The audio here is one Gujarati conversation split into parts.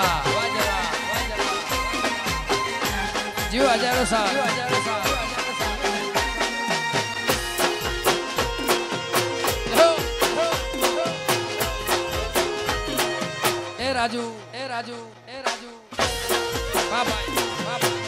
જીવ હજારો સાહેબ એ રાજુ વાહ ભાઈ વાહ ભાઈ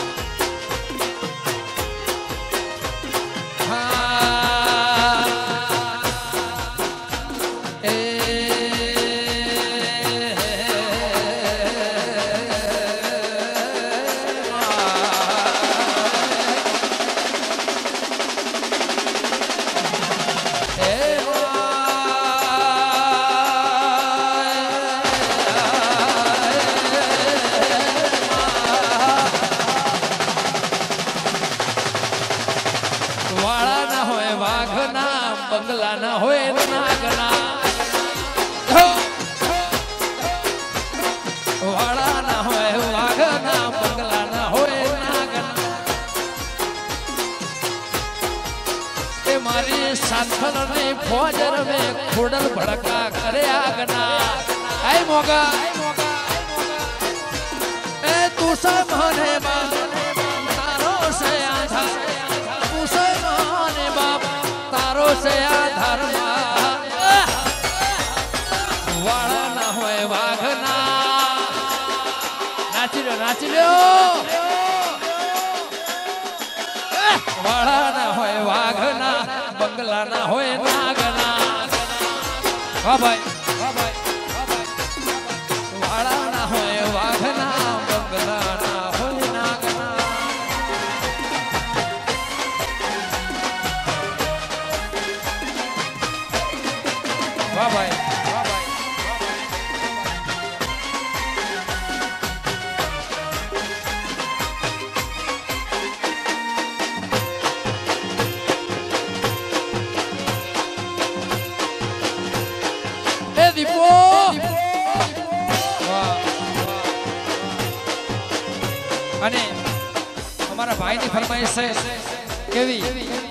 બંગલા ના હોય નાગના વાળા ના હોય વાઘના બંગલા ના હોય નાગના એ મારી સાંથલ ને ફોજર મે ખોડલ ભડકા કરે આગના આય મોગા એ તું સે મને બાપ તારો સે આધા તું સે મને બાપ તારો સે આધાર વાળા ના હોય વાઘના નાચી લ્યો વાળા ના હોય વાઘના બંગલા ના હોય નાગના વાહ ભાઈ વાળા ના હોય વાઘના બંગલા ના હોય નાગના વાહ ભાઈ અને અમારા ભાઈની ફરમાઈશ છે કેવી